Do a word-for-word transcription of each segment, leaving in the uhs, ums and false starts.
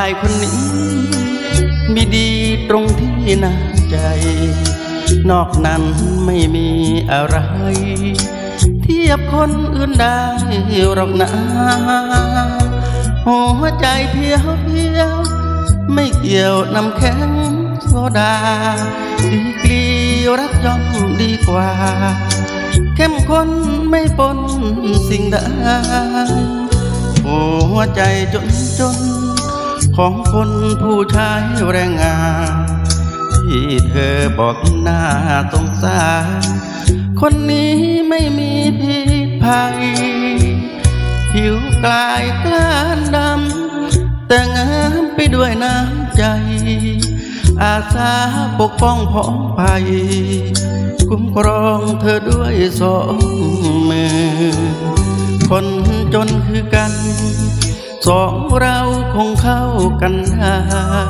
ายคนนี้มีดีตรงที่น่าใจนอกนั้นไม่มีอะไรเทียบคนอื่นได้หรอกนะหัวใจเพียวเพียวไม่เกี่ยวน้ำแข็งโซดาดีกรีรักย่อมดีกว่าเข้มข้นไม่ปนสิ่งใดหัวใจจนจนของคนผู้ชายแรงงานที่เธอบอกหน้าสงสารคนนี้ไม่มีพิษภัยผิวกลายกล้านดำแต่งามไปด้วยน้ำใจอาสาปกป้องพ้องภัยคุ้มครองเธอด้วยสองมือคนจนคือกันสองเราคงเข้ากันได้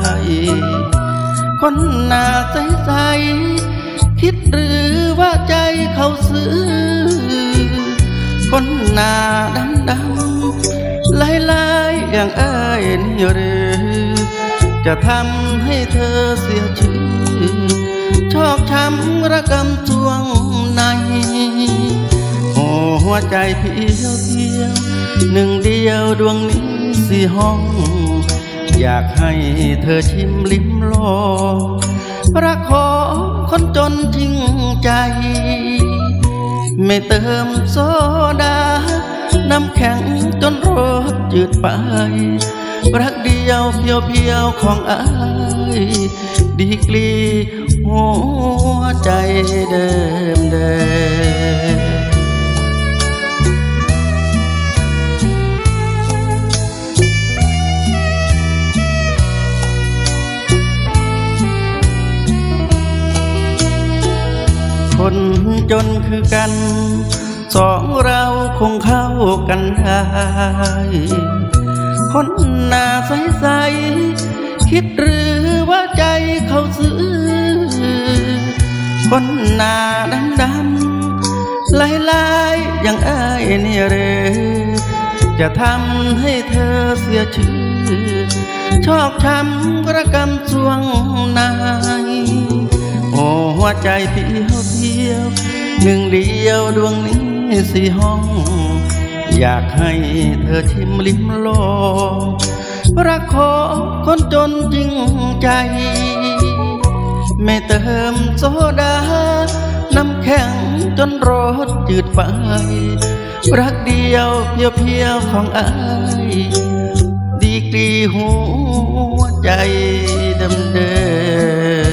คนหน้าใสๆคิดหรือว่าใจเขาซื้อคนหน้าดำดำลายลายอย่างเอ้ยนี่หรือจะทำให้เธอเสียชื่อชอกช้ำระกำจวงในหัวใจเพียวเพียวหนึ่งเดียวดวงนี้สี่ห้องอยากให้เธอชิมลิ้มลองรักของคนจนจริงใจไม่เติมโซดาน้ำแข็งจนรสจืดไปรักเดียวเพียวเพียวของอ้ายดีกรีหัวใจเดิมเดิมคนจนคือกันสองเราคงเข้ากันได้คนหน้าใสๆคิดหรือว่าใจเขาซื้อคนหน้าดำดำลายลายอย่างอ้ายนี่หรือจะทำให้เธอเสียชื่อชอกช้ำระกำจวงในหัวใจเพียวเพียวหนึ่งเดียวดวงนี้สี่ห้องอยากให้เธอชิมลิ้มลองรักของคนจนจริงใจไม่เติมโซดาน้ำแข็งจนรสจืดไปรักเดียวเพียวเพียวของอ้ายดีกรีหัวใจเดิมเดิม